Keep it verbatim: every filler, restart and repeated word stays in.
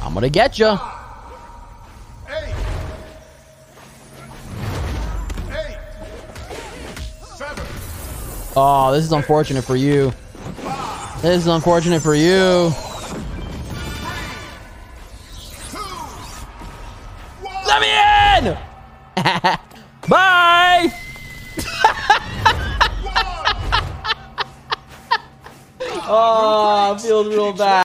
I'm gonna get you. Eight. Eight. Seven. Oh, this is unfortunate for you. This is unfortunate for you. Let me in! Bye! Oh, it feels real bad.